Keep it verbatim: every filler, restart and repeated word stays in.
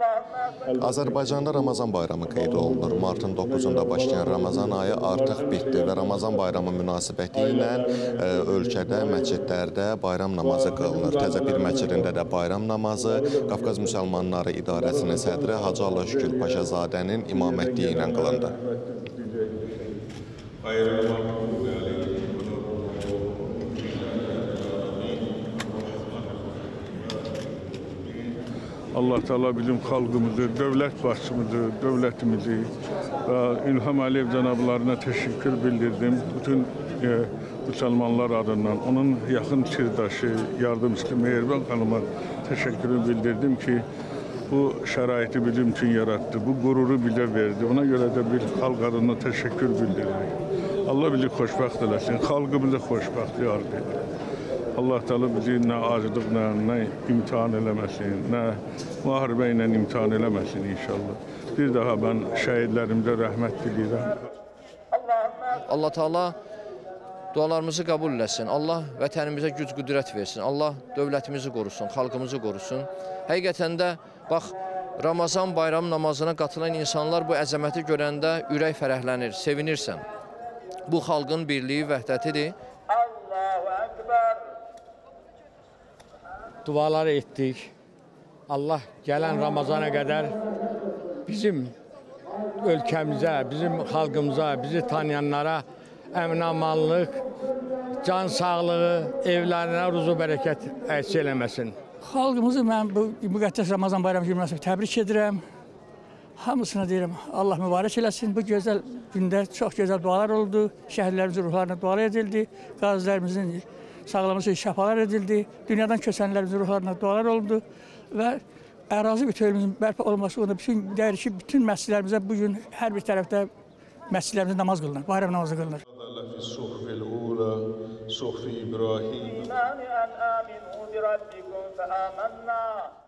Azərbaycanda Ramazan bayramı qeyd olunur. Martın doqquzunda başlayan Ramazan ayı artıq bitdi və Ramazan bayramı münasibəti ilə ölkədə, məscidlərdə bayram namazı qılınır. Təzəpir məscidində də bayram namazı Qafqaz Müsəlmanları İdarəsinin sədri Hacı Allah Şükür Paşazadənin imamətliyi ilə qılındı. Allah Teala bizim xalqımızı, dövlət başçımızı, dövlətimizi və İlham Əliyev cənablarına təşəkkür bildirdim. Bütün e, müsəlmanlar adından, onun yaxın sirdaşı, yardımcısı Mehriban xanıma təşəkkürü bildirdim ki, bu şəraiti bizim üçün yarattı, bu qüruru bizə verdi. Ona görə də bir xalq adına təşəkkür bildirdik. Allah bizi xoşbəxt eləsin, xalqımızı xoşbəxt yar edir. Allah Teala bizi nə acılıqla, nə imtihan eləməsin, nə müharibə ilə imtihan eləməsin inşallah. Bir daha mən şəhidlərimizə rəhmət diləyirəm. Allah Teala dualarımızı qəbul eləsin. Allah vətənimizə güc qüdrət versin. Allah dövlətimizi qorusun, xalqımızı qorusun. Həqiqətən də bax, Ramazan bayram namazına qatılan insanlar bu əzəməti görəndə ürək fərəhlənir, sevinirsən. Bu xalqın birliyi, vəhdətidir. Dualar etdik. Allah gələn Ramazana qədər bizim ölkəmizə, bizim xalqımıza, bizi tanıyanlara əmin-amanlıq, can sağlığı, evlərinə ruzu bərəkət əks eləməsin. Xalqımızı mən bu müqəddəs Ramazan bayramı günü təbrik edirəm. Hamısına deyirəm, Allah mübarək eləsin. Bu gözəl gündə çox gözəl dualar oldu. Şəhidlərimizin ruhlarına dualar edildi. Qazilərimizin sağlaması üçün şəfalar edildi. Dünyadan köçənlərimizin ruhlarına dualar oldu. Və ərazi bütövlüyümüzün bərpa olması onda bütün deyir ki, bütün məscidlərimizə bugün hər bir tərəfdə məscidlərimizdə namaz qılınır, bayram namazı qılınır. صحف إبراهيم.